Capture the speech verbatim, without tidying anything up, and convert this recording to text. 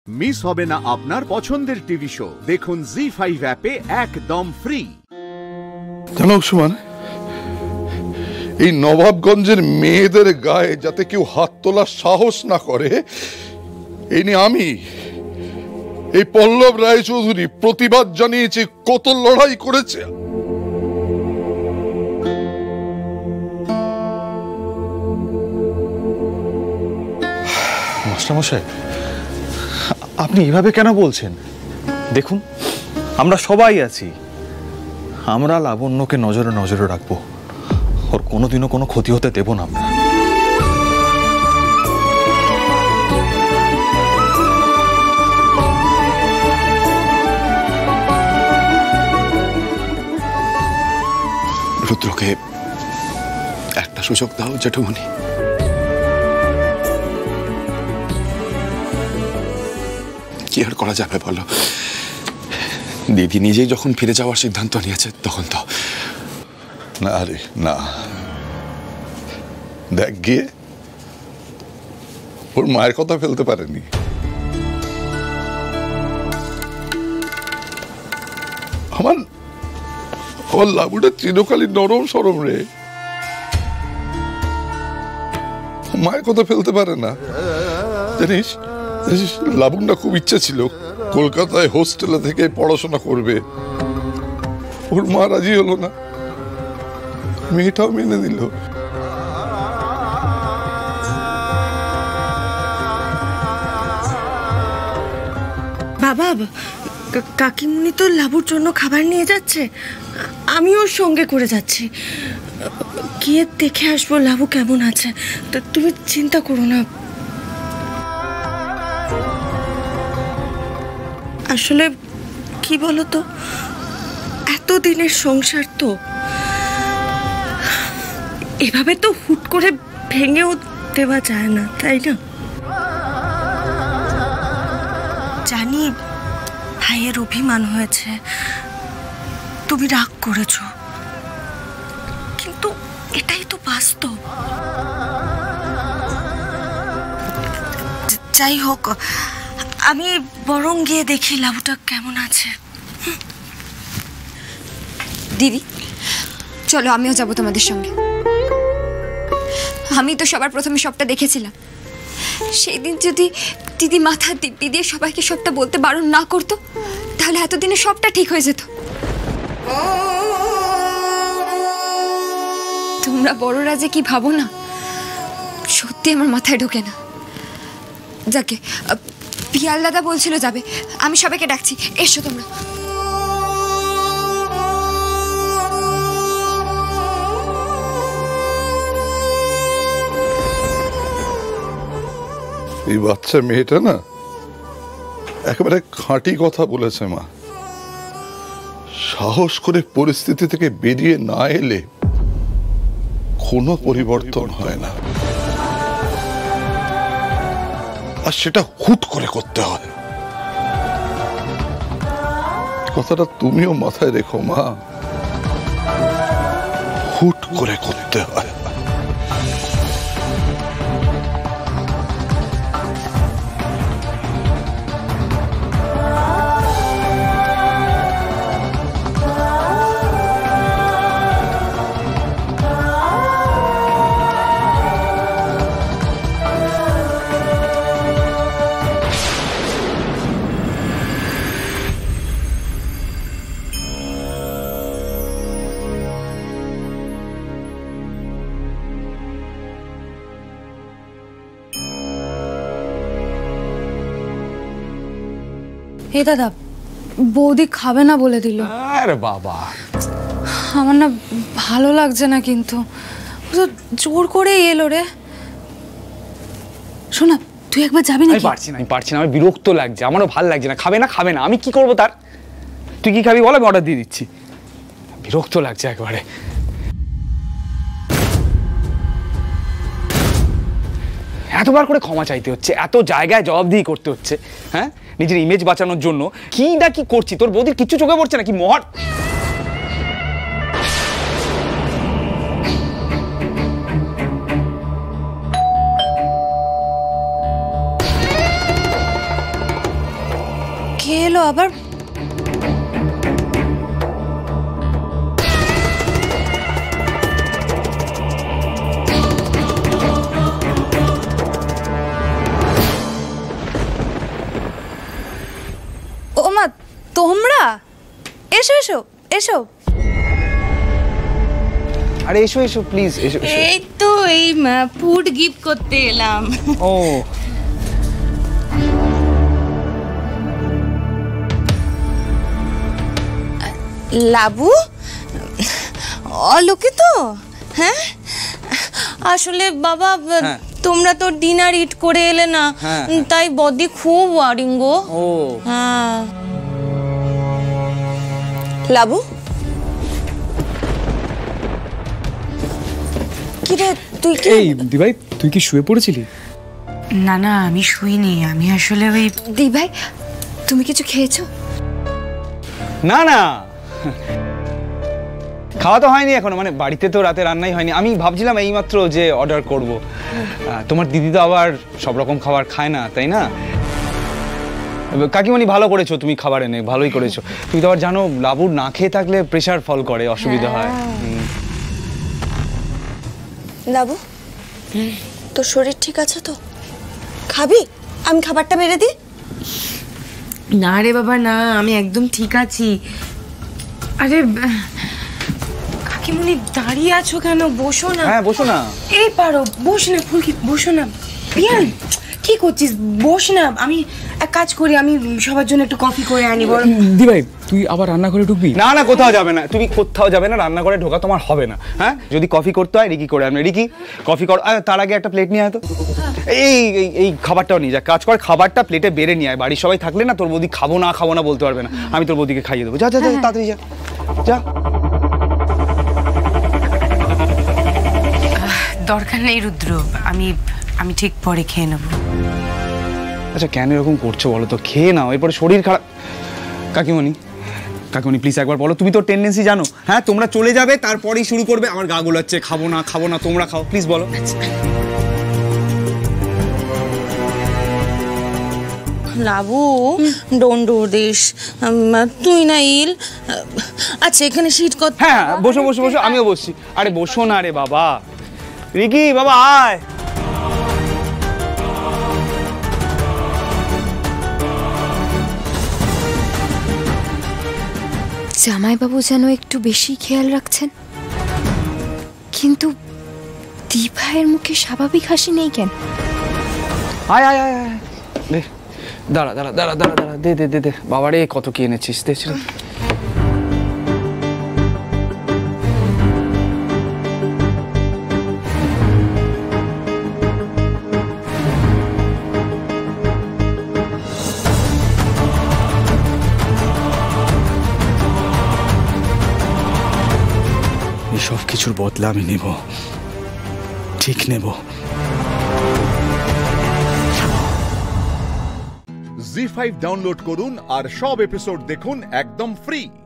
Miss হবে না আপনার পছন্দের টিভি শো। দেখুন জি ফাইভ অ্যাপে একদম ফ্রি। জানো সুমান, এই নবাবগঞ্জের মেয়েদের গায়ে যাতে কেউ হাত তোলার সাহস না করে এই নিয়ে আমি এই পল্লব রায়চৌধুরী প্রতিবাদ জানিয়েছি, কত লড়াই করেছে। মাস্টারমশাই, আপনি এভাবে কেন বলছেন? দেখুন, আমরা সবাই আছি। আমরা লাবণ্যকে নজরে নজরে রাখবো, ওর কোনোদিনও কোনো ক্ষতি হতে দেব না আমরা। রুদ্রকে একটা সুযোগ দাও জেঠুমনি। কি আর করা যাবে বলো, দিদি নিজেই যখন ফিরে যাওয়ার সিদ্ধান্ত নিয়েছে তখন তো। না রে না, দেখ গিয়ে ওর মায়ের কথা ফেলতে পারেনি। আমার আমার লাবুটা চিরকালই নরম সরম রে, মায়ের কথা ফেলতে পারে না। জানিস লাবুনটা খুব ইচ্ছা ছিল কলকাতায় হোস্টেলে থেকে পড়াশোনা করবে, ওর মা রাজি হলো না, মেয়েটাও মেনে নিল। বাবা, কাকিমুনি তো লাবুর জন্য খাবার নিয়ে যাচ্ছে, আমি ওর সঙ্গে করে যাচ্ছি, গিয়ে দেখে আসবো লাবু কেমন আছে। তুমি চিন্তা করো না। আসলে কি বলতো, এতদিনের সংসার তো, এভাবে তো হুট করে ভেঙেও দেওয়া যায় না, তাই না? জানি ভাইয়ের অভিমান হয়েছে, তুমি রাগ করেছ, কিন্তু এটাই তো বাস্তব। যাই হোক, আমি বরং গিয়ে দেখি লাবুটা কেমন আছে। দিদি চলো, আমিও যাব তোমাদের সঙ্গে। আমি তো সবার প্রথমে সবটা দেখেছিলাম। সেই দিন যদি দিদি মাথা দিব্যি দিয়ে সবাইকে সবটা বলতে বারণ না করতো, তাহলে এতদিনে সবটা ঠিক হয়ে যেত। তোমরা বড়রা যে কি ভাবো না, সত্যি আমার মাথায় ঢোকে না। যাকে পিয়াল দাদা বলছিল যাবে, আমি সবাইকে ডাকছি, এসো তোমরা। এই বাচ্চা মেয়েটা না একেবারে খাঁটি কথা বলেছে মা। সাহস করে পরিস্থিতি থেকে বেরিয়ে না এলে কোনো পরিবর্তন হয় না, আর সেটা হুট করে করতে হয়। কথাটা তুমিও মাথায় রেখো মা, হুট করে করতে হয়। এই দাদা, বৌদি খাবে না বলে দিল। আরে বাবা, আমার না ভালো লাগছে না, কিন্তু জোর করে এলো রে। শোনা, তুই একবার যাবি না? আমি পারছি না, আমি পারছি না, আমার বিরক্ত লাগছে, আমারও ভালো লাগছে না। খাবে না খাবে না, আমি কি করবো তার? তুই কি খাবি বল, আমি অর্ডার দিয়ে দিচ্ছি। বিরক্ত লাগছে একবারে। এতবার করে ক্ষমা চাইতে হচ্ছে, এত জায়গায় জবাবদিহি করতে হচ্ছে, হ্যাঁ, নিজের ইমেজ বাঁচানোর জন্য। কি না কি করছি, তোর বৌদির কিচ্ছু চোখে পড়ছে না কি? মহার খেয়ে এলো আবার। ও মা, তোমরা এসো এসো এসো। আরে এসো এসো প্লিজ এসো। এই তো এই ফুড গিফট করতে এলাম। ও লাবু অলোকে তো? হ্যাঁ আসলে বাবা তোমরা তো ডিনার ইট করে এলে না, তাই বডি খুব ওয়ারিং গো। ও হ্যাঁ লাবু কি রে তুই কি? এই দিভাই তুই কি শুয়ে পড়েছিলি? না না আমি শুইনি, আমি আসলে ওই। দি ভাই তুমি কিছু খেয়েছো? না না খাওয়া তো হয়নি এখনো, মানে বাড়িতে তো রাতে রান্নাই হয়নি। আমি ভাবছিলাম এইমাত্র যে অর্ডার করব। তোমার দিদি তো আবার সব রকম খাবার খায় না, তাই না? কাকিমণি ভালো করেছো তুমি খাবার এনে, ভালোই করেছো। তুমি তো আবার জানো লাবুর না খেয়ে থাকলে প্রেশার ফল করে, অসুবিধা হয়। লাবু তোর শরীর ঠিক আছে তো? খাবি? আমি খাবারটা বেড়ে দিই। না রে বাবা না, আমি একদম ঠিক আছি। আরে কাকিমুনি দাঁড়িয়ে আছো কেন? বসো না। হ্যাঁ বসো না। এই পারো, বস না ফুলকি, বসো না। বিয়ান কি করছিস? বস না। আমি এক কাজ করি, আমি সবার জন্য একটু কফি করে আনি। বল দি ভাই তুই আবার রান্নাঘরে ঢুকবি? না না কোথাও যাবে না, তুমি কোথাও যাবে না, রান্নাঘরে ঢোকা তোমার হবে না। হ্যাঁ যদি কফি করতে হয় রিকি করে আনবে। রিকি কফি কর, তার আগে একটা প্লেট নিয়ে আয় তো। এই এই খাবারটাও নিয়ে যা, কাজ কর খাবারটা প্লেটে বেড়ে নিয়ে আয়। বাড়ির সবাই থাকলে না তোর বৌদি খাবো না খাবো না বলতে পারবে না, আমি তোর বৌদিকে খাইয়ে দেবো। যা যা যা তাড়াতাড়ি যা যা। দরকার নেই রুদ্র, আমি আমি ঠিক পরে খেয়ে নেবো। আচ্ছা কেন এরকম করছো বলো তো? খেয়ে নাও, এরপরে শরীর খারাপ। কাকিমণি কাকিমণি প্লিজ একবার বলো, তুমি তো টেন্ডেন্সি জানো। হ্যাঁ তোমরা চলে যাবে তারপরেই শুরু করবে আমার গা গোলাচ্ছে, খাবো না খাবো না, তোমরা খাও প্লিজ বলো। লাবু ডোন্ট ডু দিস, তুই না ইল। আচ্ছা এখানে সিট কর। হ্যাঁ বসো বসো বসো, আমিও বসছি। আরে বসো না রে বাবা। রিকি বাবা আয়। জামাইবাবু যেন একটু বেশি খেয়াল রাখছেন, কিন্তু দি ভাইয়ের মুখে স্বাভাবিক হাসি নেই কেন? আয় আয় আয় আয় দে, দাঁড়া দাঁড়া দাঁড়া দাঁড়া দাঁড়া দে দে দে দে। বাবারে কত কি এনেছিস, দেখছিলাম। সব কিছুর বদলা আমি নেব, ঠিক নেব। জি ফাইভ ডাউনলোড করুন আর সব এপিসোড দেখুন একদম ফ্রি।